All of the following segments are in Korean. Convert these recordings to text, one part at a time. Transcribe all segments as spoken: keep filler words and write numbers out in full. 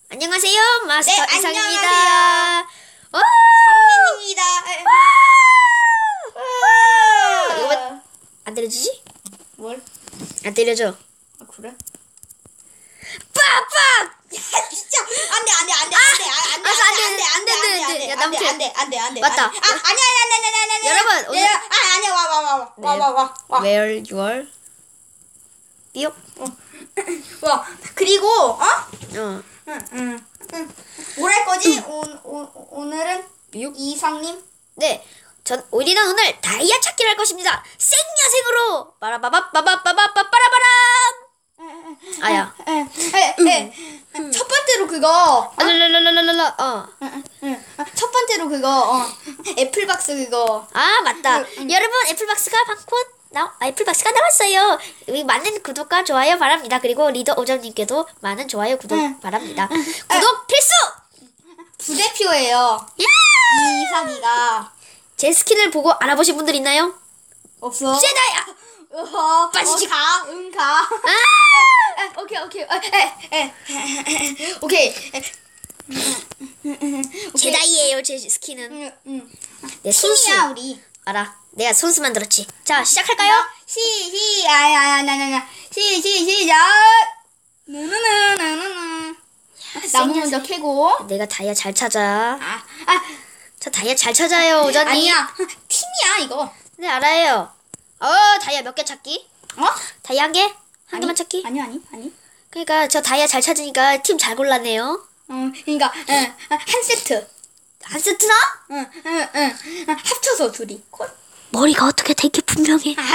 안녕하세요, 마스터 네, 이상입니다. 안녕하세요. 와! 성민입니다. 이거 왜 안 때려주지? 뭘? 안 때려줘. 아, 그래? 빡빡! 야, 진짜 안돼 안돼 안돼 안돼 안돼 알았어, 안 돼, 안돼 안 돼, 안 돼, 안 돼. 야, 안돼 남편. 안돼 안돼 안돼 맞다. 아 아니야 아니야 아니야 아니야 아니야 여러분, 오늘- 아 아니야 와 와 와 와 와 와 와 Where you are? 삐욕. 와 그리고 어? 어. 응응 응. 뭘 할 거지? 오, 오, 오늘은 삐욕. 이상님 네. 전 우리는 오늘 다이아 찾기를 할 것입니다. 생야생으로 빠라바바바바바바바바라바람. 아야. 에에에 첫 번째로 그거 알랄랄랄랄라. 어. 응, 응. 첫 번째로 그거 어. 애플박스 그거 아 맞다. 응, 응. 여러분 애플박스가 방콘 나 아, 애플박스가 나왔어요. 여기 많은 구독과 좋아요 바랍니다. 그리고 리더 오정님께도 많은 좋아요 구독 응. 바랍니다. 구독 필수. 부대표예요. 이상이가 제 스킨을 보고 알아보신 분들 있나요? 없어. 제다야. 어, 빠지지. 어, 가, 응 가. 아! 에, 에, 오케이 오케이. 에, 에, 에. 오케이. 에. 오케이. 제다이예요 제 스킨은. 응, 응. 내 손수. 팀이야 우리. 알아. 내가 손수 만들었지. 자 시작할까요? 시, 시, 아야, 나, 나, 나. 시, 시, 시작. 나나나, 나나나. 나무 먼저 캐고. 내가 다이아 잘 찾아. 아, 아, 저 다이아 잘 찾아요 오정님. 아니야. 팀이야 이거. 네 알아요. 어 다이아 몇 개 찾기? 어? 다이아 한 개? 한 아니, 개만 찾기? 아니, 아니, 아니. 그러니까 저 다이아 잘 찾으니까 팀 잘 골랐네요. 어, 그러니까 응, 한 세트. 한 세트나? 응, 응, 응. 합쳐서 둘이. 콜. 머리가 어떻게 되게 분명해. 아니야.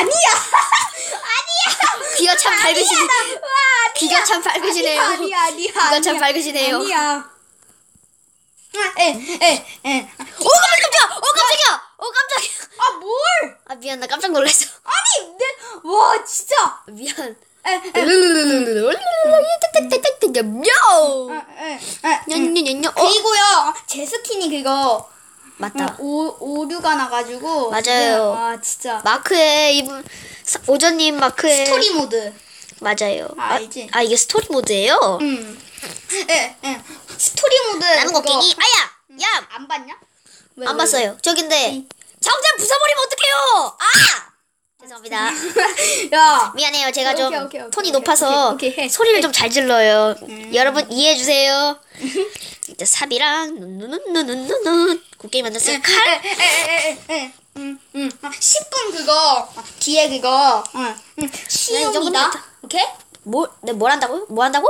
아니야. 귀가 참 밝으시네. 와, 아니야. 귀가 참 밝으시네요. 아니야, 아니야. 귀가 참 밝으시네요. 아니야. 아, 에, 에, 에. 오 깜짝이야! 오 깜짝이야! 오 깜짝이야! 아, 뭘? 아 미안 나 깜짝 놀랐어. 아니, 내, 와, 진짜. 미안. 에, 에, 묘! 에, 에, 에. 냐냐냐냐. 어 그리고요, 제 스킨이 그거 맞다. 오, 오류가 나가지고 맞아요. 지금, 아, 진짜. 마크에 이분 사- 오전님 마크에 스토리 모드. 맞아요. 아, 알지? 아 이게 스토리 모드예요? 응. 에, 에. 스토리 모드. 나는 그거 곡괭이. 아야! 야! 안 봤냐? 왜, 안 왜, 봤어요. 저긴데 응. 정장 부숴버리면 어떡해요? 아! 죄송합니다. 왜? 야. 미안해요. 제가 좀 오케이, 오케이, 오케이, 톤이 오케이, 높아서 오케이, 오케이, 해. 소리를 좀 잘 질러요. 음. 여러분 이해해 주세요. 이제 삽이랑 눈눈눈눈눈눈 곡괭이 만들었어요. 칼. 에에에에에 응응 십 분 그거 뒤에 그거 응 응. 시험이다. 정도면 오케이? 뭐, 네, 뭘 한다고요? 뭐 한다고?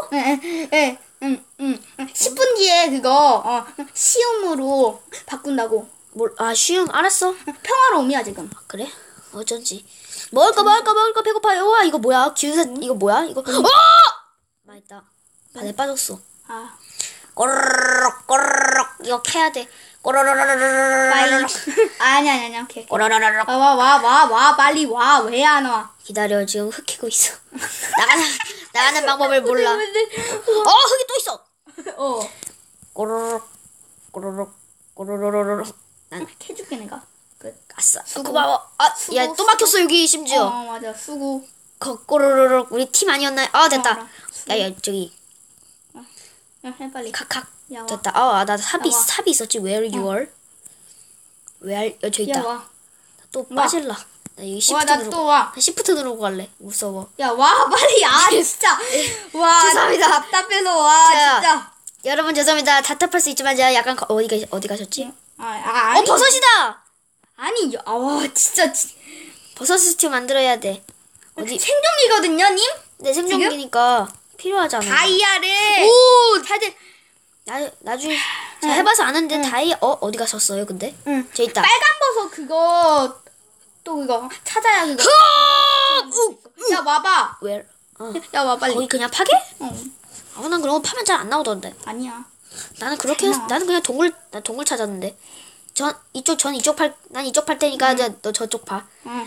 에에에응응 십 분 뒤에 그거 어 시험으로 바꾼다고. 뭘, 아, 쉬움, 알았어. 평화로움이야 지금. 그래? 어쩐지. 먹을 거, 먹을 거, 먹을 거 배고파요. 와, 이거 뭐야? 기운사, 이거 뭐야? 이거, 어! 맛있다. 바다에 빠졌어. 아 꼬르륵, 꼬르륵. 이거 캐야 돼. 꼬르르르르르르. 빨리 아니 아니 아니 오케이. 꼬르르르르. 와 와 와 와 빨리 와 왜 안 와? 기다려, 지금 흙 캐고 있어. 나가는, 나가는 방법을 몰라. 어, 흙이 또 있어! 어 꼬르륵, 꼬르륵, 꼬르르르르. 난, 해줄게 내가. 끝. 아싸. 수고. 고마워. 아, 수고, 야, 또 막혔어, 여기, 심지어. 어 맞아 수고. 거, 꼬르르륵. 우리 팀 아니었나요? 아, 됐다. 어, 야, 야, 저기, 야 해 빨리. 칵칵. 야 와. 됐다. 아, 나 삽이, 야, 와. 삽이 있었지. Where you are? Where, 여, 저기 야 있다. 와. 또 와. 빠질라. 나 여기 와 시프트 나 누르고. 또 와. 시프트 누르고 갈래. 무서워. 야 와 빨리 아 진짜. 와 죄송합니다. 답답해서 와 자, 진짜. 여러분 죄송합니다. 답답할 수 있지만 제가 약간 거, 어디 가 어디 가셨지? 아, 아 아니. 어 버섯이다. 아니 아와 진짜 지- 버섯 스튜 만들어야 돼. 어디? 생존기거든요 님. 내 생존기니까 필요하잖아. 다이아를. 오! 다들. 나 나중에 제가 해봐서 아는데 응. 다이 어 어디 가셨어요? 근데 응. 저 있다. 빨간 버섯 그거 또 그거 찾아야 그거. 야 와봐. Where? 어. 야 와 빨리. 거기 그냥 파게? 어 아, 난 그런 거 파면 잘 안 나오던데. 아니야. 나는 그렇게 잘 해서, 나와. 나는 그냥 동굴 나 동굴 찾았는데. 전 이쪽 전 이쪽 팔 난 이쪽 팔 테니까 이제 너 저쪽 봐. 응.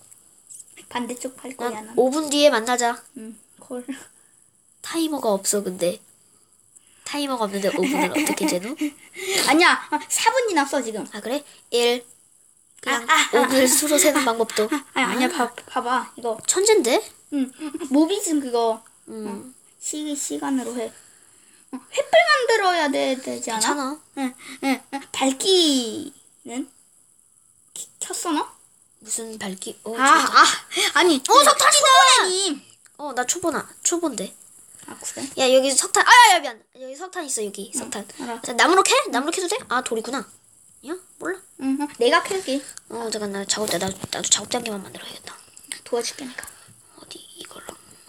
반대쪽 팔 거야 난 난. 오 분 뒤에 만나자. 응. 콜. 타이머가 없어 근데. 타이머가 없는데 오 분을 어떻게 재노? 아니야. 사 분 지났어 지금. 아 그래? 일 그냥 아, 아, 아, 오 분을 수로 세는 방법도. 아 아니야 봐 봐봐 이거. 천재인데? 응. 모비즘 그거. 음. 시기 시간으로 해. 횃불 만들어야 돼, 되지 않아? 괜찮아. 응, 응, 응. 밝기는 키- 켰어 너? 무슨 밝기? 어, 아, 진짜. 아, 아니. 어, 석탄이다! 초보네님. 어, 나 초보나. 초보인데. 아, 그래? 야, 여기 석탄. 아, 야, 미안. 여기 석탄 있어, 여기. 석탄. 알아. 자, 나무로 캐? 나무로 캐도 돼? 아, 돌이구나. 야, 몰라. 응, 응. 내가 켤게. 어, 잠깐, 나 작업대, 나, 나도 작업대 한 개만 만들어야겠다. 도와줄게, 내가. 어디, 이걸로.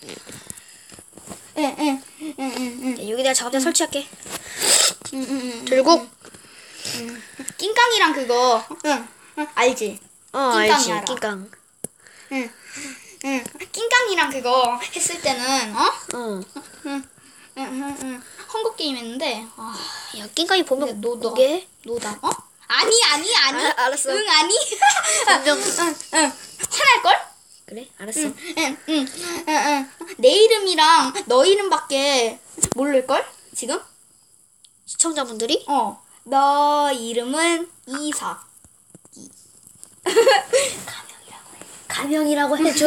응, 응, 응, 응, 응. 야, 여기 내가 작업대 설치할게. 응, 응, 응. 들고. 낑깡이랑 그거. 응, 응. 알지? 어, 낑깡이 알지. 알아. 낑깡. 응, 응. 낑깡이랑 그거 했을 때는, 어? 어. 응, 응, 응, 응. 헝거 게임 했는데, 아, 야, 낑깡이 보면 근데 너, 너. 오게 해? 노다. 어? 아니, 아니, 아니. 아, 알았어. 응, 아니. 점점. 응, 응. 화날걸? 그래, 알았어. 응, 응, 응, 응, 응. 내 이름이랑 너 이름밖에 모를걸? 지금? 시청자분들이? 어. 너 이름은 이사. 가명이라고 해줘.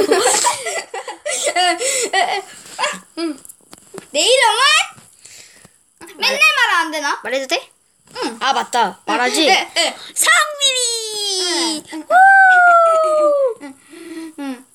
내 이름은 맨날 말 안 되나? 말해도 돼? 응. 아, 맞다. 말하지? 응, 응, 상민이! 응. 응.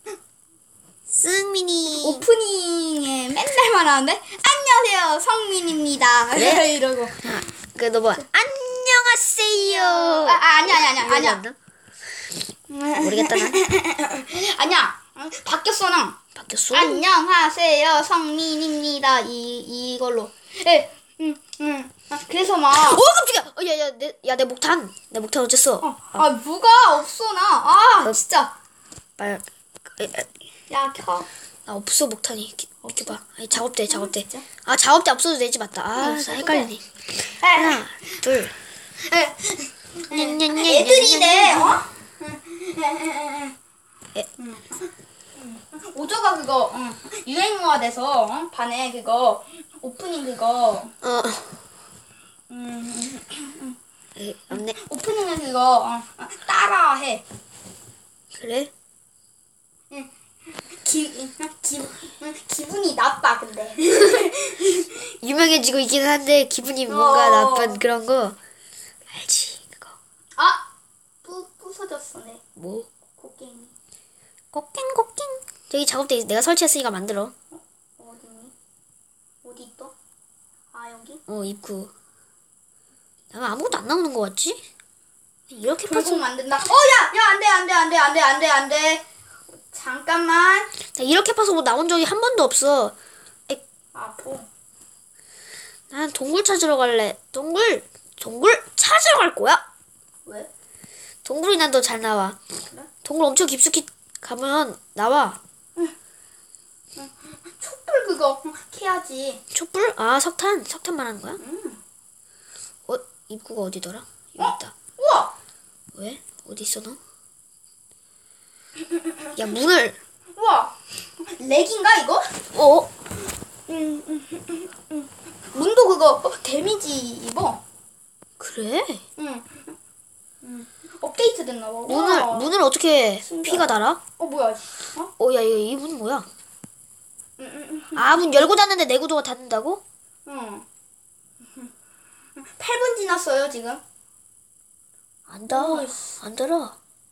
승민이. 오프닝에 맨날 말 하는데 안녕하세요 성민입니다. 그래? 이러고. 아, 그, 너 뭐, 안녕하세요. 아, 아 아니야 아니야 아니야 이러지 아니야. 않나? 모르겠다, 난. 아니야. 바뀌었어 나. 바뀌었어? 안녕하세요 성민입니다. 이 이걸로. 예. 응, 응. 아, 그래서 막. 오, 깜짝이야! 어, 야, 야, 내, 야, 내 목탄. 내 목탄 어쨌어? 어, 아, 뭐가 없어, 나. 아, 어. 진짜. 말, 에, 에, 야, 켜. 나 없어, 목탄이. 기- 비켜봐. 아니, 작업대, 작업대. 진짜? 아, 작업대 없어도 되지, 맞다. 아, 나 없어도 헷갈리네. 에, 하나, 둘. 에, 냐냐냐냐냐냐. 애들이래, 어? 에. 오조가 그거, 응. 유행어가 돼서, 어? 반에 그거, 오프닝 그거, 어, 음, 에, 없네. 오프닝은 그거, 어, 따라해. 그래? 기, 기, 기분이 나빠, 근데. 유명해지고 있긴 한데, 기분이 뭔가 어. 나쁜 그런 거. 알지, 그거. 아! 부, 부서졌어, 내 뭐? 곡괭이. 꼬깽꼬깽. 저기 작업대 내가 설치했으니까 만들어. 어디니? 어디 있어? 아, 여기? 어, 입구. 나만 아무것도 안 나오는 거 같지? 이렇게 파서. 돌고 만든다. 어, 야! 야, 안 돼, 안 돼, 안 돼, 안 돼, 안 돼, 안 돼. 잠깐만. 나 이렇게 파서 뭐 나온 적이 한 번도 없어. 아포. 난 동굴 찾으러 갈래. 동굴? 동굴 찾으러 갈 거야. 왜? 동굴이 난 더 잘 나와. 그래? 동굴 엄청 깊숙이 가면 나와. 촛불 그거 캐야지. 촛불? 아, 석탄. 석탄 말하는 거야? 음. 어? 입구가 어디더라? 여기 어? 있다. 우와! 왜? 어디 있어 너? 야, 문을. 우와! 렉인가, 이거? 어? 음, 음, 음, 음. 문도 그거 어, 데미지 입어. 그래? 응. 응. 업데이트 됐나 봐. 문을 우와. 문을 어떻게 신기하다. 피가 달아? 어, 뭐야. 어? 어, 야, 이 문 뭐야? 응, 응, 응. 아, 문 열고 닫는데 내구도가 닫는다고? 응. 팔 분 지났어요, 지금. 안 달. 어이씨. 안 달아.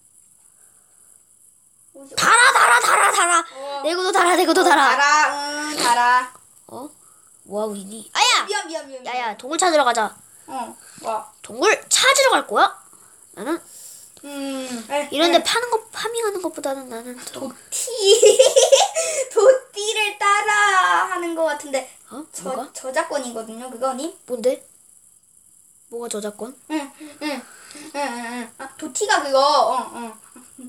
오지- 달아, 달아, 달아, 달아. 어. 내구도 달아, 내구도 달아. 달아, 응, 달아. 어? 뭐하고 있니? 아야! 미안, 미안, 미안. 미안. 야야, 동굴 찾으러 가자. 어, 와. 동굴 찾으러 갈 거야? 나는 음. 에, 이런데 에. 파는 거, 파밍하는 것보다는 나는 더. 도티. 도티를 따라 하는 것 같은데. 어? 저, 뭐가? 저작권이거든요, 그거니? 뭔데? 뭐가 저작권? 응, 응, 응, 응, 응. 아, 도티가 그거, 어, 어.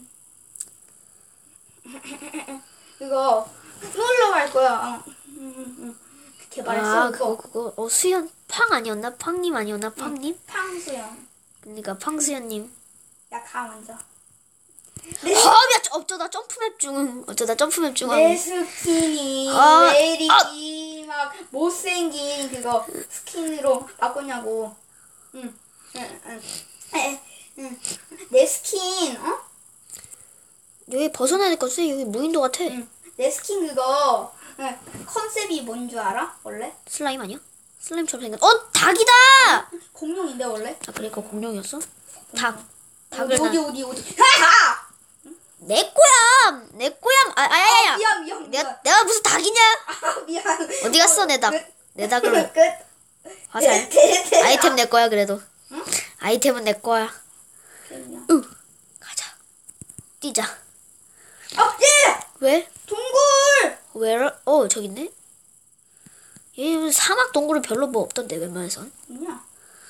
그거, 놀러 갈 거야. 어. 응, 응, 응. 개발했어, 아, 그거. 그거, 그거. 어, 수연, 팡 아니었나? 팡님 아니었나? 팡님? 팡수영. 그러니까 팡수연님. 야, 가, 먼저. 어, 야, 저- 어쩌다 점프맵 중. 어쩌다 점프맵 중. 내 하고. 스킨이 아, 왜 이리 막 못생긴 그거 스킨으로 바꾸냐고. 응, 응, 응. 에, 응. 내 스킨, 어? 여기 벗어나야 될 것 같아. 여기 무인도 같아. 응. 내 스킨 그거 응. 컨셉이 뭔 줄 알아? 원래? 슬라임 아니야? 슬라임처럼 생겼. 어 닭이다. 공룡인데 원래? 아 그래 그거 공룡이었어? 닭. 어디 닭을 어디 난- 어디 어디. 하하. 내 거야. 내 거야. 아 아야야. 아, 미안 미안 미안. 내가 내가 무슨 닭이냐? 아, 미안. 어디 갔어 내 닭? 끝. 내 닭을 끝. 화살. 끝. 아이템 내 거야 그래도. 응? 아이템은 내 거야. 그냥. 으 가자. 뛰자. 아, 예! 왜? 동굴! 왜? 어 저기 있네. 얘 사막 동굴은 별로 뭐 없던데 웬만해선. 뭐냐?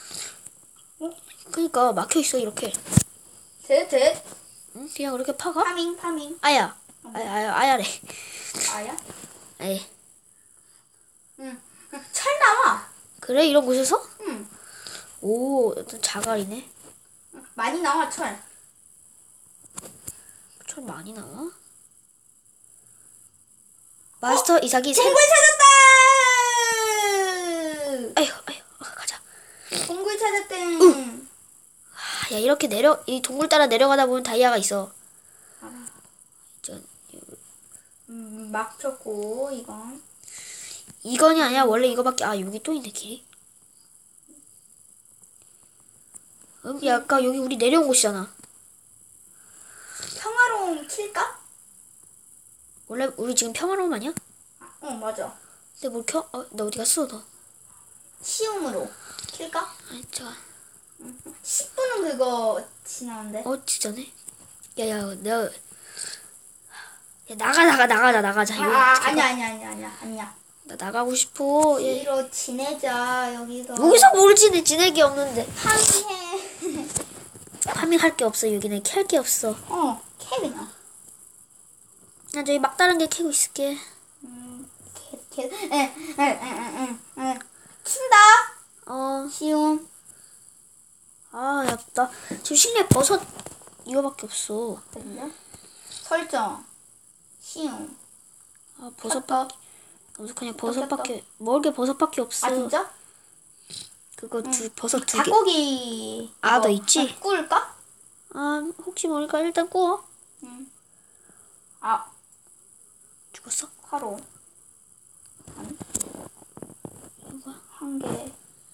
그러니까 막혀 있어 이렇게. 돼, 돼. 응? 그냥 그렇게 파가? 파밍, 파밍. 아야. 아야 아야 아야래. 아야? 에이. 응. 철 나와. 그래 이런 곳에서? 응. 오 또 자갈이네. 많이 나와, 철. 철 많이 나와? 마스터 이삭이 새. 동굴 찾았다! 아휴 아휴 어, 가자. 동굴 찾았대. 아, 야 이렇게 내려 이 동굴 따라 내려가다 보면 다이아가 있어. 저, 음, 막 쳤고, 이건. 이건이 아니야 원래 이거밖에. 아 여기 또 있네 길이. 음, 야 아까 여기 우리 내려온 곳이잖아. 평화로움 킬까? 원래 우리 지금 평화로움 아니야? 어, 맞아. 근데 뭘 켜? 어, 너 어디 갔어 너? 시움으로 킬까? 아이 저. 십 분은 그거 지나는데. 어 진짜네. 야야 내가. 야 나가 나가 나가자 나가자. 아, 이거 아 어떻게 아니야, 가? 아니야, 아니야, 아니야, 아니야. 나 나가고 싶어. 얘. 여기로 지내자, 여기서. 여기서 뭘 지내 지낼 게 없는데. 파밍해. 파밍할 게 없어 여기는. 캘 게 없어. 어, 캐 그냥. 난 저기 막다른 게 캐고 있을게. 음, 캐, 캐. 에, 에, 에, 에, 에, 에. 킨다. 어. 시움. 아, 야, 나 지금 실내 버섯 이거밖에 없어. 됐냐? 설정. 시움. 아, 버섯 켰다. 그냥 버섯밖에 먹을 게 버섯밖에 없어. 아, 진짜? 그거 두 버섯 두 개. 닭고기. 아, 이거 너 있지? 구울까? 아, 혹시 모르니까 일단 구워. 응. 아, 죽었어? 화로. 아니, 이거 한 개.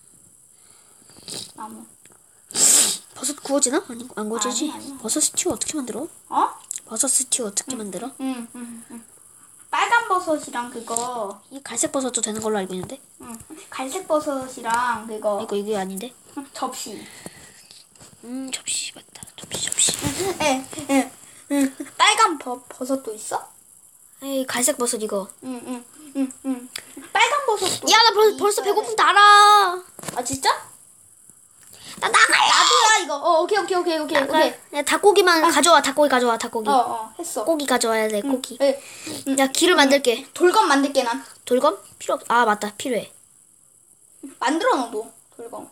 나무. 버섯 구워지나? 아니, 안 구워지지? 아니, 아니. 버섯 스튜 어떻게 만들어? 어? 버섯 스튜 어떻게 만들어? 응, 응, 응. 빨간 버섯이랑 그거. 이 갈색 버섯도 되는 걸로 알고 있는데. 응. 갈색 버섯이랑 그거. 이거 이게 아닌데. 응, 접시. 음, 접시 맞다. 접시 접시. 에, 에, 응. 빨간 버, 버섯도 있어? 에이, 갈색 버섯 이거. 응, 응, 응, 응. 빨간 버섯도. 야, 나 벌써 벌써 있어야 배고픔 돼. 달아. 아, 진짜? 나 나갈래. 나도야 이거. 어, 오케이, 오케이, 오케이, 오케이, 오케이. 야, 닭고기만 가져와. 닭고기 가져와. 닭고기. 어, 어, 했어. 고기 가져와야 돼. 고기. 에, 야, 길을 만들게. 돌검 만들게 난. 돌검? 필요 없. 아, 맞다. 필요해. 만들어 놓도 돌검.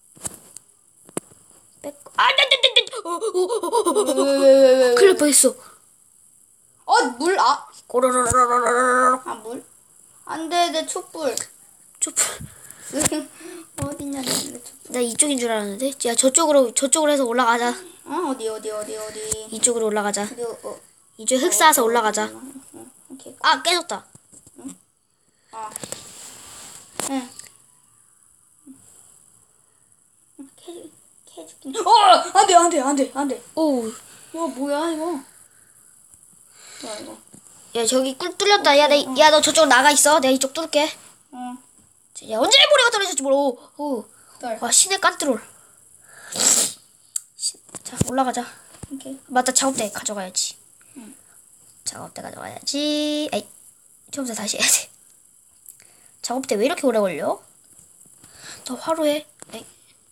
뺏. 아, 네, 네, 네, 네. 어, 어, 어, 어, 어. 왜왜왜왜? 큰일 날 뻔했어. 어, 물 아, 꼬르르르르르르. 아 물. 안돼, 내 촛불. 촛불. 어디냐, 내 촛불. 나 이쪽인 줄 알았는데. 야, 저쪽으로 저쪽으로 해서 올라가자. 어, 어디 어디 어디 어디. 이쪽으로 올라가자. 어디 어. 이쪽 흙 쌓아서 올라가자. 어, 오케이. 아, 깨졌다. 아. 응. 캐 캐줄게. 어, 안돼 안돼 안돼 안돼. 오. 와, 뭐야 이거? 뭐야 이거? 야, 저기 꿀 뚫렸다. 야, 내, 야, 너 저쪽으로 나가 있어. 내가 이쪽 뚫을게. 어. 야, 언제 모래가 떨어졌지 뭘. 오. 오. 떨. 와, 신의 깐트롤. 신- 자, 올라가자. 오케이. 맞다, 작업대 가져가야지. 작업대 가져가야지. 아이, 처음부터 다시 해야 돼. 작업대 왜 이렇게 오래 걸려? 너 화로해. 에이.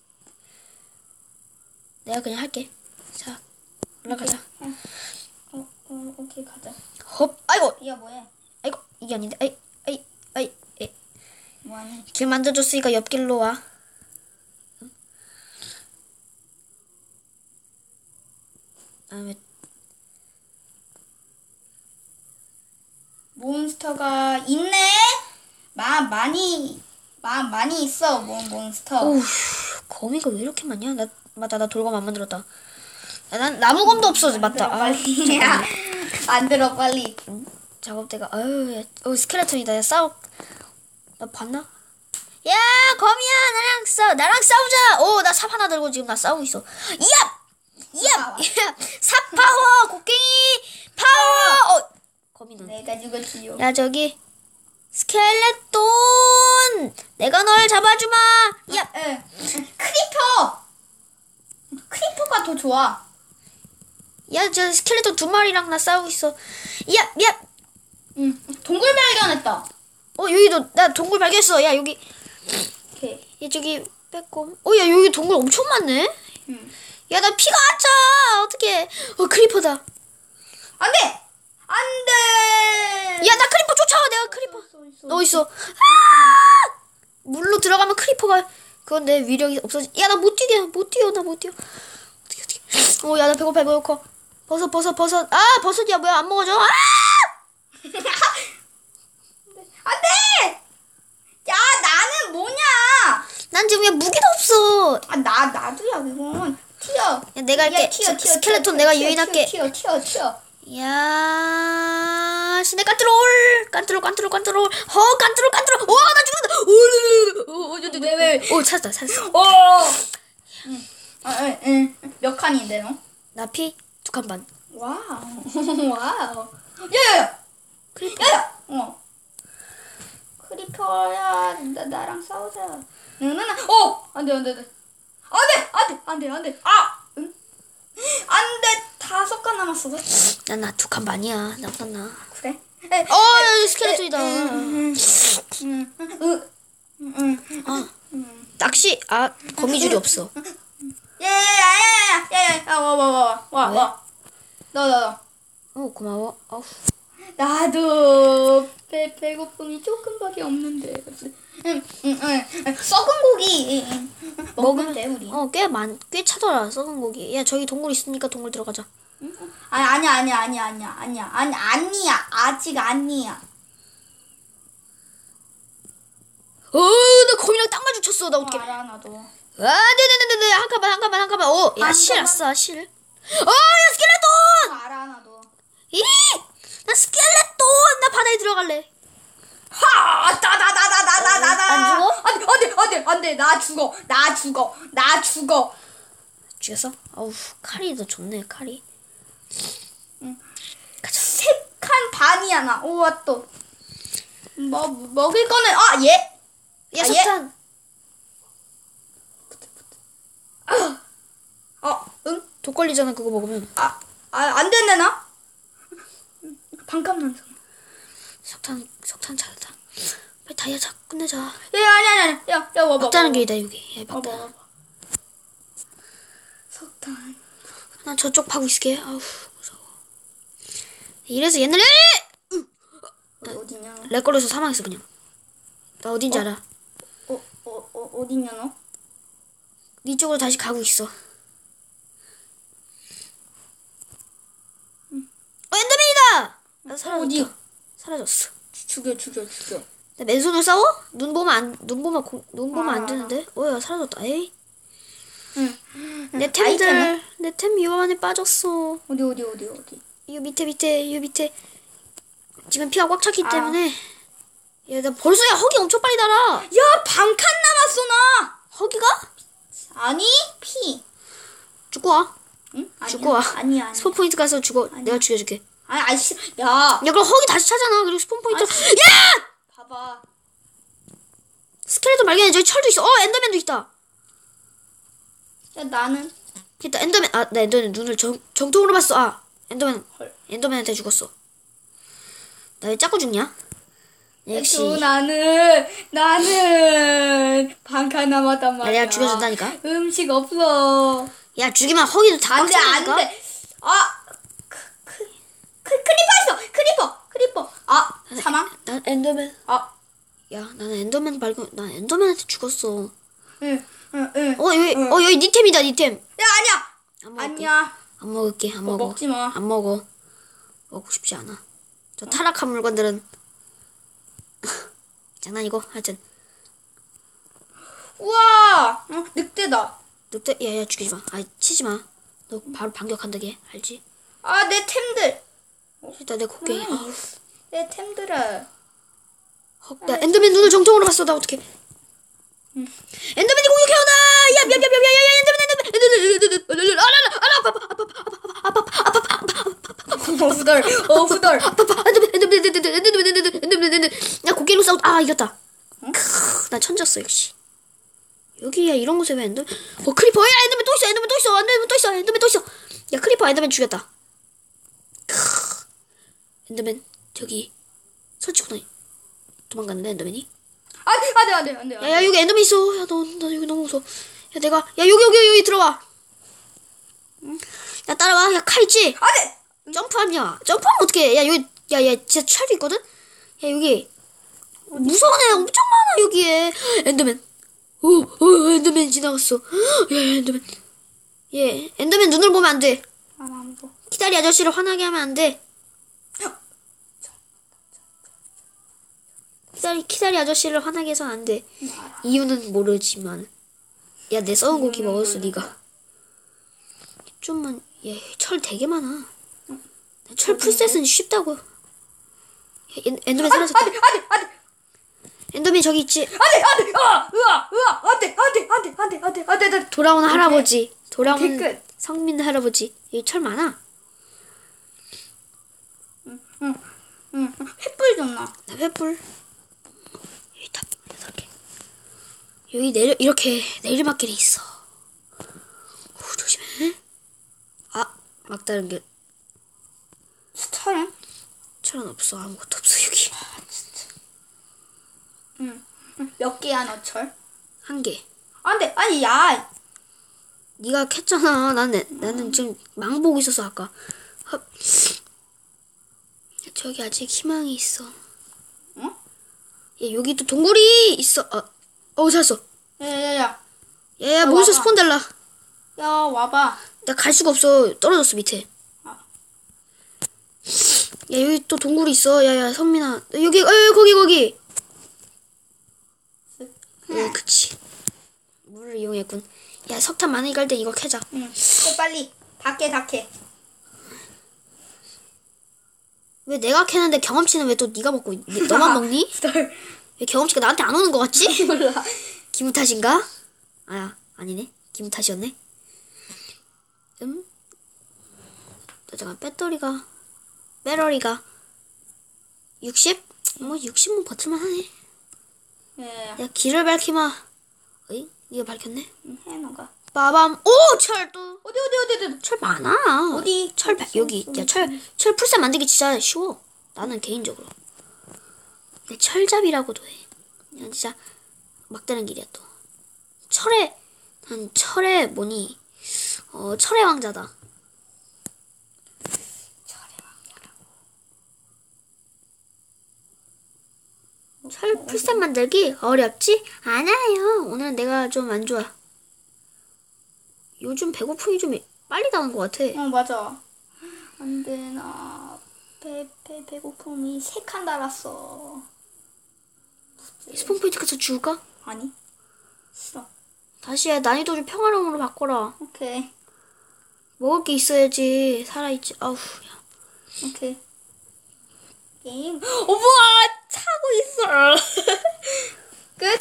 내가 그냥 할게. 자, 올라가자. 어, 어, 오케이 가자. 헙, 아이고, 야, 뭐해? 아이고, 이게 아닌데. 아이, 아이, 아이, 에. 뭐하니? 길 만들어줬으니까 옆길로 와. 응? 아, 왜? 몬스터가 있네. 마 많이 마 많이 있어. 몬 몬스터. 오우, 거미가 왜 이렇게 많냐? 나 맞다, 나 돌검 안 만들었다. 야, 난 나무검도 없어. 맞다. 아, 빨리. 야, 만들어 빨리. 작업대가 아유, 야, 어 스켈레톤이다. 야, 싸워. 나 봤나? 야, 거미야, 나랑 싸, 나랑 싸우자. 오, 나 삽 하나 들고 지금 나 싸우고 있어. 이야, 이야, 이야, 삽 파워, 곡괭이 파워. 어, 거미는. 내가 죽었지요. 야, 저기 스켈레톤, 내가 널 잡아주마. 야, 에, 크리퍼. 크리퍼가 더 좋아. 야, 저 스켈레톤 두 마리랑 나 싸우고 있어. 야, 야, 응. 동굴 발견했다. 어, 여기도 나 동굴 발견했어. 야, 여기, 오케이. 야, 저기 빼꼼. 어, 야, 여기 동굴 엄청 많네. 응. 야, 나 피가 안 차. 어떡해. 어, 크리퍼다. 안 돼! 안 돼! 야, 나 크리퍼 쫓아와. 내가 크리퍼. 있어, 있어, 너 있어. 아! 물로 들어가면 크리퍼가 그건 내 위력이 없어지. 야, 나 못 뛰게. 못 뛰어. 나 못 뛰어. 어떻게 어떻게. 어, 야, 나 배고파. 배고파. 버섯 버섯 버섯. 아, 버섯이야. 뭐야? 안 먹어져. 아! 안 돼! 야, 나는 뭐냐? 난 지금 왜 무기도 없어. 아, 나, 나도야, 그건. 튀어. 야, 내가 할게. 야, 튀어, 스- 튀어, 스켈레톤 튀어, 내가 튀어, 유인할게. 튀어, 튀어, 튀어. 야, 신의 깐트롤. 깐트롤 깐트롤 깐트롤. 허, 깐트롤 깐트롤. 오, 나 죽는다. 오, 오, 오, 오, 왜, 왜? 오, 찾았다. 찾았어. 오! 응. 아, 응, 응. 몇 칸인데, 너? 나 피 두 칸 반. 와우. 와우. 야, 야, 야. 크리퍼. 야, 야. 어. 크리퍼야, 나, 나랑 싸우자. 나나나. 어! 안 돼, 안 돼, 안 돼. 안 돼, 안 돼, 안 돼, 안 돼. 아! 응? 안 돼. 다섯 칸 남았어. 난 나 두 칸 반이야. 나보다 나. 그래? 에, 어, 야, 스켈레톤이다. 응, 응, 응, 응. 아, 낚시. 아, 거미줄이 없어. 야야야야야야야 와 와 와 와 와 너 너 너 어, 고마워. 어우. 나도 배 배고픔이 조금밖에 없는데 응응응 썩은 고기 먹으면 돼 우리 어, 꽤 많, 꽤 차더라. 썩은 고기. 야, 저기 동굴 있으니까 동굴 들어가자. 아니 아니야 아니야 아니야 아니야 아니야 아니 아니야 아직 아니야 어, 나 거미랑 딱 마주쳤어. 나 어떡해. 알아 나도 아, 네네네네네. 한 칸만, 한 칸만, 한 칸만. 오, 야, 한 실 칸만? 왔어, 실. 어, 야, 스켈레톤! 알아 나도 이! 나 스켈레톤! 나 바다에 들어갈래. 하 따다다다다다다다 안 죽어? 안돼 안돼 안돼 안돼 나 죽어 나 죽어 나 죽어 죽였어? 어우, 칼이 더 좋네, 칼이. 가자. 세 칸 반이야 나. 우와 또. 뭐 먹을 거는 아 예. 야, 아, 석탄. 어 응. 독 걸리잖아, 그거 먹으면. 아 아 안 됐네 나. 반값 난성. 석탄, 석탄 찾았다. 빨리 다이아 잡, 끝내자. 야 아니 아니 아니. 야야 와봐. 막자는 길이다, 여기. 야, 와봐 막다. 와봐. 석탄. 난 저쪽 파고 있을게. 아우, 무서워. 이래서 옛날에 어디 어디냐? 렉 걸려서 사망했어, 그냥. 나 어딘지 어? 알아. 어어 어, 어, 어디냐 너? 네 쪽으로 다시 가고 있어. 어, 엔더맨이다! 나 사라졌다. 어디? 사라졌어. 죽여 죽여 죽여. 나 맨손으로 싸워? 눈 보면 안, 눈 보면, 고, 눈 보면 안 아. 되는데? 어, 야, 사라졌다. 에이. 응. 내 템들, 아이템은? 내 템 위험한에 빠졌어. 어디 어디 어디 어디. 이 밑에, 밑에, 이 밑에. 지금 피가 꽉 찼기 아. 때문에. 야, 나 벌써 야, 허기 엄청 빨리 달아. 야 반 칸 남았어 나. 허기가? 아니 피. 죽고 와. 응? 아니야. 죽고 와. 아니야 아니야. 스폰 포인트 가서 죽어. 내가 죽여줄게. 아니 아저씨 야. 야, 그럼 허기 다시 차잖아. 그리고 스폰 포인트. 아, 야! 봐봐. 스켈레톤 발견해. 저기 철도 있어. 어, 엔더맨도 있다. 야 나는 있다. 엔더맨. 아, 나 엔더맨 눈을 정, 정통으로 봤어. 아, 엔더맨. 헐. 엔더맨한테 죽었어. 나 왜 자꾸 죽냐? 역시. 또 나는 나는 반 칸 남았단 야, 말이야. 내가 죽여준다니까. 음식 없어. 야, 죽이면 허기도 다 안돼 꽉차니까. 안돼. 아 크, 크, 크, 크리퍼 있어. 크리퍼 크리퍼. 아 사망. 난 엔더맨. 아 야, 나는 엔더맨 발견. 난 엔더맨한테 죽었어. 응, 응, 응. 어, 여기, 응. 어, 여기 니 템이다, 니 템. 야 아니야. 안 먹을게. 아니야. 안 먹을게, 안 뭐 먹어. 먹지 마. 안 먹어. 먹고 싶지 않아. 저 타락한 물건들은 장난이고, 하여튼. 우와. 어, 늑대다. 늑대, 야, 야, 죽이지 마. 아, 치지 마. 너 바로 반격한다, 걔. 알지? 아 내 템들. 일단 내 곡괭이. 아, 내 템들아. 헉, 나 엔더맨 눈을 정통으로 봤어. 나 어떡해. 엔더맨이 공격해온다. 야야야야야야 엔더맨 엔더맨 엔더맨. 아라 아파 아파 아파 아파 아파 아파 아파. 어 후덜. 어 후덜. 엔더맨 엔더맨 엔더맨 엔더맨 엔더맨 엔더맨 엔더맨. 야 고개로 싸우. 아 이겼다. 크, 나 천졌어 역시. 여기야 이런 곳에 왜 엔더? 어 크리퍼. 야 엔더맨 또 있어. 엔더맨 또 있어. 엔더맨 또 있어. 엔더맨 또 있어. 야 크리퍼 엔더맨 죽였다. 크, 엔더맨 저기 서치구나. 도망갔는데 엔더맨이. 안돼 안돼 안돼 안돼. 야, 야, 여기 엔더맨 있어. 야, 너, 나 여기 너무 무서워. 야, 내가, 야, 여기, 여기, 여기 들어와. 응? 야, 따라와. 야, 칼 있지? 안돼. 점프하냐? 점프하면 어떡해. 야, 여기, 야, 야, 진짜 철도 있거든? 야, 여기. 무서운 애 엄청 많아, 여기에. 엔더맨. 오, 오, 엔더맨 지나갔어. 야, 엔더맨. 예, 엔더맨 눈을 보면 안 돼. 안 보. 키다리 아저씨를 화나게 하면 안 돼. 키다리, 키다리 아저씨를 화나게 해서는 안 돼. 이유는 모르지만. 야, 내 썩은 고기 먹었어, 니가. 좀만, 야, 철 되게 많아. 철 풀셋은 쉽다고. 야, 엔, 엔더맨 사라졌다. 안돼 안돼 안돼 엔더맨 저기 있지. 안돼 안돼. 으아 으아 으아 안돼 안돼 안돼 안돼 안돼 안돼 안돼. 돌아오는 할아버지. 돌아오는 끝. 성민 할아버지. 여기 철 많아. 응응 응. 횃불 줬나? 나 횃불. 여기 다 여덟 개. 여기 내려 이렇게 내리막길이 있어. 오, 조심해. 아, 막다른 길. 철은? 철은 없어. 아무것도 없어 여기. 응. 몇 개야 너 철? 한 개. 안돼 아니 야. 네가 캤잖아. 나는 나는 지금 망 보고 있었어 아까. 헛. 저기 아직 희망이 있어. 응? 야, 여기 또 동굴이 있어. 어, 어 찾았어. 야야야. 야야 몬스터 스폰 달라. 야 와봐. 나 갈 수가 없어. 떨어졌어 밑에. 아. 야 여기 또 동굴이 있어. 야야 성민아 여기 어 거기 거기. 어 그치. 물을 이용했군. 야 석탄 많이 갈 때 이거 캐자. 응. 어, 빨리 닦게 닦게. 왜 내가 캐는데 경험치는 왜 또 네가 먹고 있- 너만 먹니? 덜. 왜 경험치가 나한테 안 오는 거 같지? 몰라. 기분 탓인가? 아야 아니네. 기분 탓이었네. 음? 나 잠깐 배터리가 배터리가 육십? 뭐 육십은 버틸만 하네. 야야야. 야 길을 밝히마. 어이? 네가 밝혔네. 해놓가. 빠밤. 오 철도. 어디 어디 어디 어디. 철 많아. 어디? 철 백- 여기. 야 철 철 풀셋 만들기 진짜 쉬워. 나는 개인적으로. 내 철잡이라고도 해. 야 진짜 막다른 길이야 또. 철의 난 철의 뭐니? 어 철의 왕자다. 철 풀셋 만들기 어렵지 않아요. 오늘은 내가 좀 안 좋아. 요즘 배고픔이 좀 빨리 나온 것 같아. 어 맞아. 안돼 나 배 배 배고픔이 세 칸 달았어. 스폰 포인트 가서 줄까? 아니. 싫어. 다시 해. 난이도 좀 평화로움으로 바꿔라. 오케이 먹을 게 있어야지 살아있지. 아우 야. 오케이. 게임. 오빠 차고 있어. 끝.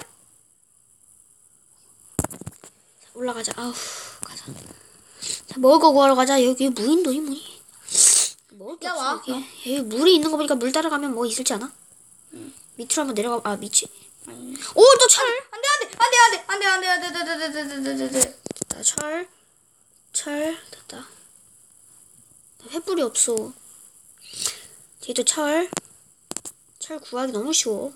자, 올라가자. 아우 가자. 자 먹을 거 구하러 가자. 여기 무인도니 뭐니? 먹을 게 야, 없어 와. 여기. 여기 물이 있는 거 보니까 물 따라가면 뭐 있을지 않아? 응. 밑으로 한번 내려가. 아 밑이. 아니. 오 또 철. 안돼 안돼 안돼 안돼 안돼 안돼 안돼 안돼 안돼 안돼 안돼 안돼. 됐다 철. 철 됐다. 나 횃불이 없어. 뒤에도 철. 철 구하기 너무 쉬워.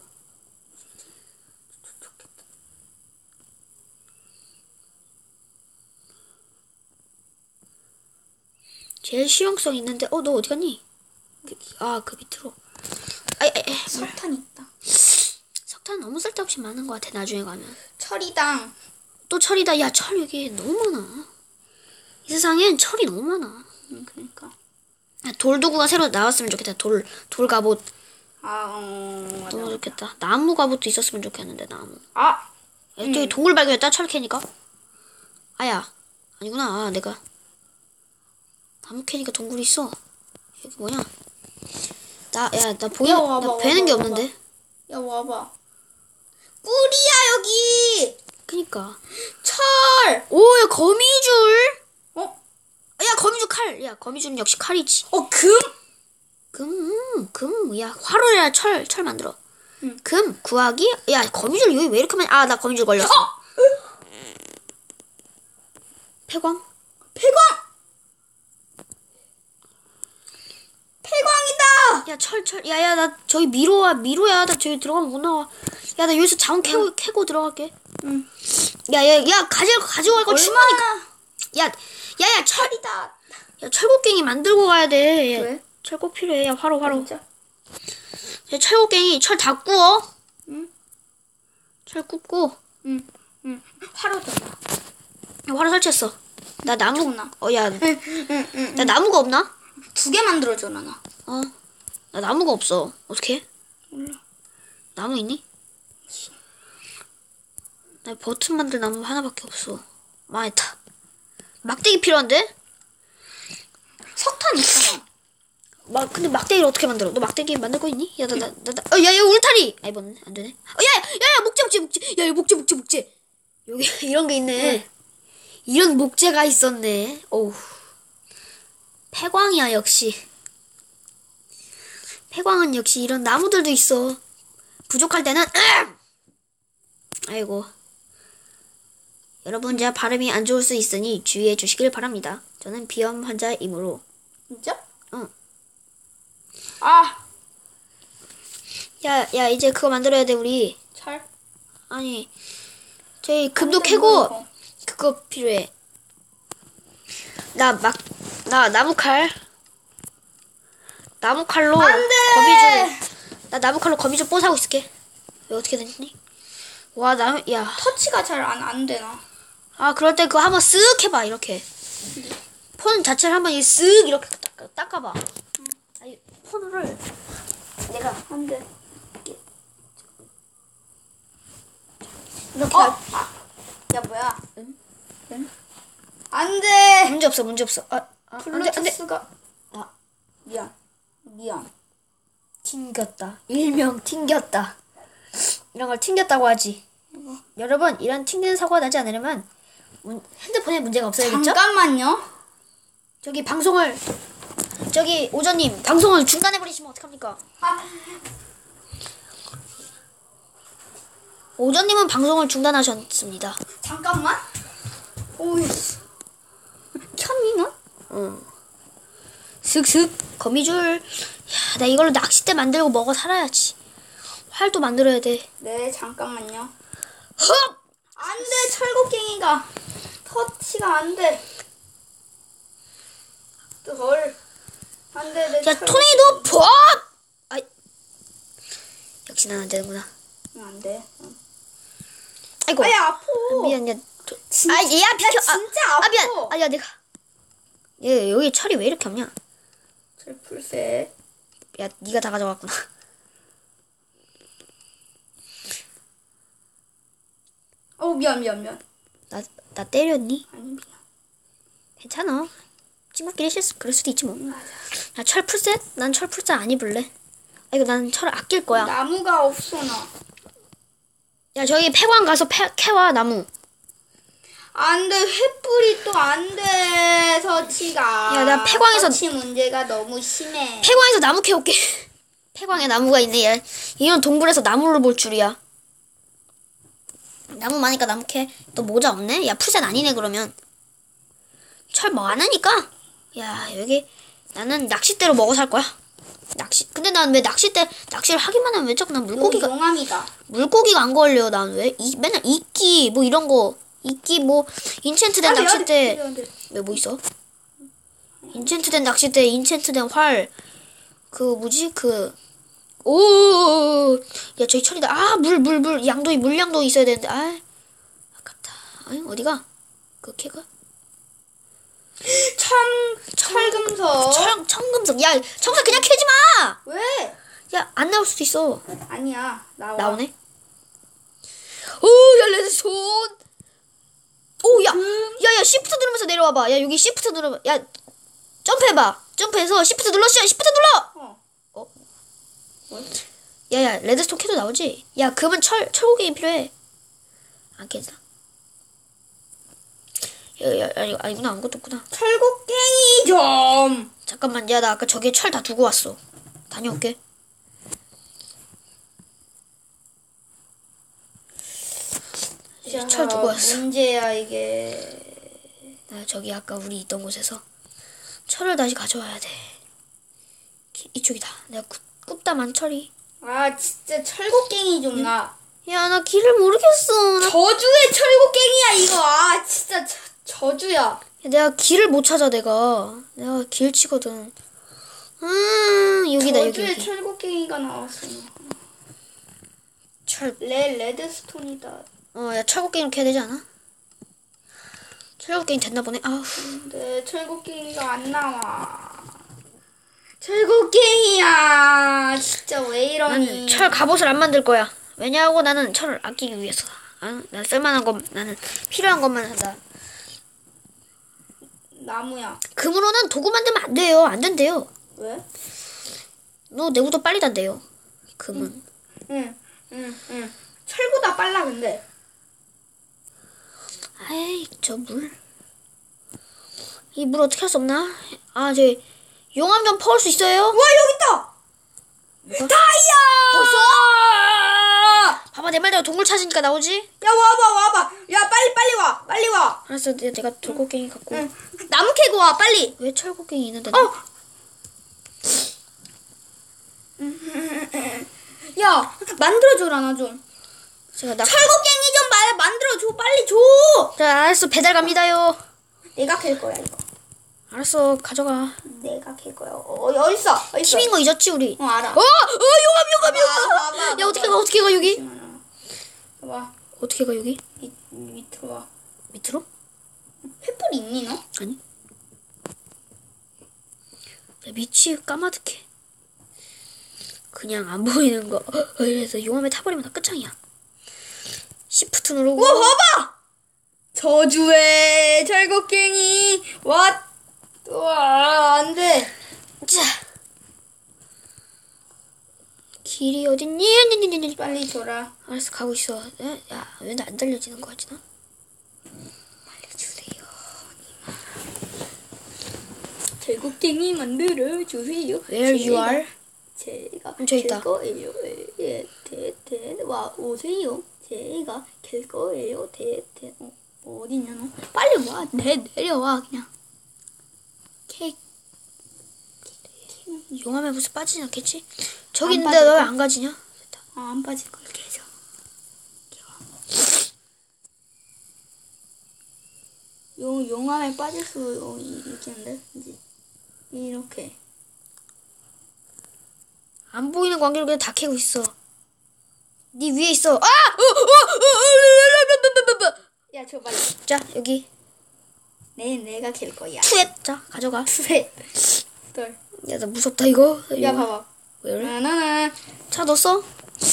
제일 실용성 있는데 어 너 어디 갔니? 아 그 밑으로. 아이 아이 아이. 설탕 있다. 석탄 너무 쓸데없이 많은 것 같아 나중에 가면. 철이당. 또 철이다. 야 철 여기 너무 많아. 이 세상엔 철이 너무 많아. 응 그러니까. 야, 돌 도구가 새로 나왔으면 좋겠다. 돌 돌 갑옷 아 어. 맞아. 너무 좋겠다. 나무 갑옷도 있었으면 좋겠는데 나무. 아. 야, 저기 동굴 발견했다. 철 캐니까. 아야 아니구나. 아, 내가 나무 캐니까 동굴이 있어. 여기 뭐냐? 나 야 나 보이는 야, 와봐, 나 배는 게 와봐, 없는데. 야 와봐. 꿀이야 여기. 그니까. 철. 오, 야, 거미줄. 어? 야, 거미줄 칼. 야, 거미줄은 역시 칼이지. 어 금. 금, 금. 야, 화로야, 철, 철 만들어. 응. 금, 구하기. 야, 거미줄 여기 왜 이렇게 많이, 아, 나 거미줄 걸렸어. 어? 폐광? 폐광. 폐광이다. 야, 철, 철. 야, 야, 나 저기 미로야, 미로야. 나 저기 들어가면 못 나와. 야, 나 여기서 자원 캐고, 캐고 들어갈게. 응. 야, 야, 야, 가져, 가지고 갈 거 충분히. 얼마나 야, 야, 야, 철, 철이다. 야, 철곡갱이 만들고 가야 돼. 야, 왜? 철 꼭 필요해. 야, 화로, 화로. 진짜? 야, 철곡갱이 철 다 구워. 응. 철 굽고. 응. 응. 화로잖아. 야, 화로 설치했어. 나 나무. 좋나? 어, 야, 응. 응. 응. 나 나무가 없나? 두 개 만들어줘 나. 어, 나 나무가 없어. 어떻게? 몰라. 나무 있니? 나 버튼 만들 나무 하나밖에 없어. 망했다. 막대기 필요한데? 석탄 있잖아. 막 근데 막대기를 어떻게 만들어? 너 막대기 만들 거 있니? 야, 나, 나, 나, 나. 어, 야, 야, 울타리. 아이, 뭔, 안 되네. 어, 야, 야, 야, 목재, 목재, 목재. 야, 야, 목재, 목재, 목재. 여기 이런 게 있네. 이런 목재가 있었네. 어우. 폐광이야, 역시. 폐광은 역시 이런 나무들도 있어. 부족할 때는 으악! 아이고. 여러분, 제가 발음이 안 좋을 수 있으니 주의해 주시길 바랍니다. 저는 비염 환자이므로. 진짜? 응. 아. 야, 야, 이제 그거 만들어야 돼, 우리. 철. 아니, 저희 금도 안 돼, 캐고 뭐. 그거 필요해. 나 막, 나 나무칼. 나무칼로 안 돼! 거미줄. 나 나무칼로 거미줄 뽀사고 있을게. 왜 어떻게 됐니? 와, 나무, 야. 터치가 잘 안 안 되나? 아, 그럴 때 그거 한번 쓱 해봐, 이렇게. 폰 자체를 한번 쓱 이렇게 닦아, 닦아봐. 아니, 폰을 내가 안 돼. 이렇게 어? 할- 아. 야 뭐야? 응? 응? 안 돼. 문제 없어, 문제 없어. 아, 아, 안 돼, 안 돼. 블루투스가. 아, 미안. 미안. 튕겼다. 일명 튕겼다. 이런 걸 튕겼다고 하지. 여러분, 이런 튕기는 사고가 나지 않으려면 문- 핸드폰에 문제가 없어야겠죠? 잠깐만요. 저기 방송을 저기 오전님 방송을 중단해 버리시면 어떡합니까? 아. 오전님은 방송을 중단하셨습니다. 잠깐만. 오이. 켰니 너? 응. 슥슥 거미줄. 야, 나 이걸로 낚싯대 만들고 먹어 살아야지. 활도 만들어야 돼. 네 잠깐만요. 흡! 안 돼 철곡갱이가 터치가 안 돼. 덜. 안 돼, 내 야, 철- 토네이도 법! 아이. 역시 난 안 되는구나. 응, 안 돼. 응. 아이고. 아야 아파. 미안, 야. 도- 진짜- 아, 얘야 비켜. 야, 진짜 아파. 아, 미안. 아, 야, 내가. 얘 여기 철이 왜 이렇게 없냐? 철풀새. 야, 네가 다 가져갔구나. 어 미안 미안 미안. 나, 나 때렸니? 아니 미안. 괜찮아. 친구끼리 실수, 그럴 수도 있지 뭐. 맞아. 야, 철 풀셋? 난 철 풀셋 안 입을래. 아이고, 난 철을 아낄 거야. 나무가 없어 나. 야, 저기 폐광 가서 패, 캐와, 나무. 안 돼, 횃불이 또 안 돼, 터치가. 야, 나 폐광에서- 터치 문제가 너무 심해. 폐광에서 나무 캐올게. 폐광에 나무가 있네. 야, 이런 동굴에서 나무를 볼 줄이야. 나무 많으니까 나무 캐. 너 모자 없네? 야, 풀셋 아니네, 그러면. 철 많으니까. 야, 여기. 나는 낚싯대로 먹어 살 거야. 낚시. 근데 난 왜 낚싯대, 낚시를 하기만 하면 왜 자꾸 난 물고기가, 너 용암이다. 물고기가 안 걸려. 난 왜? 이, 맨날 이끼, 뭐 이런 거. 이끼, 뭐, 인챈트된 안 돼, 낚싯대. 안 돼, 안 돼. 왜 뭐 있어? 인챈트된 낚싯대, 인챈트된 활, 그 뭐지 그, 오, 야 저기 철이다. 아, 물, 물, 물, 양동이, 물양동이 있어야 되는데, 아, 아깝다. 아니 어디가? 그 캐가? 참, 철금석. 청, 청금석. 야, 청금석 그냥 캐지 마. 왜? 야, 안 나올 수도 있어. 아니야, 나와. 나오네. 오, 야, 내 손. 오, 야, 야, 야, 시프트 누르면서 내려와봐. 야, 여기 시프트 눌러봐. 야, 점프해봐. 점프해서 시프트 눌러, 시프트 눌러. 어. 어? 뭐? 야야 레드스톤 캐도 나오지? 야 그러면 철 철곡이 필요해. 안 캐다. 야야 아니 아니구나 아무것도 없구나. 철곡갱이 좀. 잠깐만 야 나 아까 저기에 철 다 두고 왔어. 다녀올게. 자, 철 두고 왔어. 문제야 이게. 나 저기 아까 우리 있던 곳에서 철을 다시 가져와야 돼. 기- 이쪽이다. 내가 굽, 굽다만 철이. 아 진짜 철곡갱이 좀 나. 야 나 길을 모르겠어. 나 저주의 철곡갱이야 이거. 아 진짜 저, 저주야. 야, 내가 길을 못 찾아 내가. 내가 길치거든. 음 여기다 여기 저주의 여기. 철곡갱이가 나왔어. 철. 레 레드스톤이다. 어야 철곡갱이로 캐야 되지 않아? 철곡갱이 됐나 보네. 아우. 근데 철곡갱이가 안 나와. 철곡갱이야. 진짜 왜 이러니? 나는 철 갑옷을 안 만들 거야. 왜냐하고 나는 철을 아끼기 위해서. 아, 난 쓸만한 것 나는 필요한 것만 한다. 나무야. 금으로는 도구 만들면 안 돼요. 안 된대요. 왜? 너 내구도 빨리 단대요. 금은. 응, 응, 응. 철보다 빨라 근데. 아이 저 물. 이 물 어떻게 할 수 없나? 아 저 용암 좀 퍼올 수 있어요? 와 여기 있다. 뭐가? 다이아. 벌써? 봐봐 내 말대로 동굴 찾으니까 나오지? 야 와봐 와봐. 야 빨리 빨리 와. 빨리 와. 알았어 내- 내가 돌고갱이 갖고. 응. 나무 캐고 와 빨리. 왜 철곡갱이 있는데? 어. 야 만들어줘라 나 좀. 제가 나. 철곡갱이 좀 말 만들어줘 빨리 줘. 자 알았어 배달 갑니다요. 내가 캘 거야 이거. 알았어 가져가. 내가 캘 거야. 어 어디 있어? 어디 있어? 팀인 거 잊었지 우리? 어 알아. 어! 어 용암 용암 봐봐, 용암! 봐봐, 야 어떻게 가 봐봐. 어떻게 가 여기? 봐봐. 어떻게 가 여기? 이 밑으로 와. 밑으로? 횃불 있니 너? 아니. 야, 밑이 까마득해. 그냥 안 보이는 거. 그래서 용암에 타버리면 다 끝장이야. 시프트 누르고. 와 봐봐. 저주의 철곡갱이. 와. 와 안돼. 자. 길이 어딨니? 빨리 줘라. 알았어 가고 있어. 에? 야 왜 나 안 달려지는 거 같지 나? 알려주세요. 철곡갱이 만들어 주세요. Where you are? 제가 저 있다. 캘 거예요. 예, 대대 와 오세요. 제가 캘 거예요. 대대 어, 어디냐 너? 빨리 와. 내 내려와 그냥. 케이크. 용암에 무슨 빠지지 않겠지? 저기 안 있는데 빠질 왜 거? 안 가지냐? 됐다. 아, 안 빠질 걸 계속. 용 용암에 빠질 수 있겠는데 이제 이렇게. 안 보이는 관계로 그냥 다 캐고 있어. 네 위에 있어. 아! 어, 어, 어, 어, 야, 저 빨리. 자 여기 내 내가 캘 거야. 투엣. 자 가져가. 셋, 둘. 야 나 무섭다 이거. 야, 봐봐. 왜 그래? 나나나. 자 넣었어.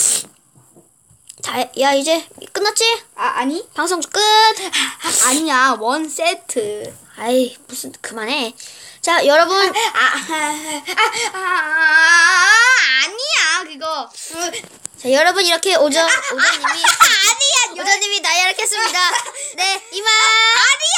다, 야 이제 끝났지? 아 아니? 방송 끝. 아니야 원 세트. 아이 무슨 그만해. 자 여러분 아, 아, 아, 아, 아니야 그거. 자 여러분 이렇게 오전 오전님이 아니야. 오전님이 나야를 캤습니다. 네 이만. 아니야.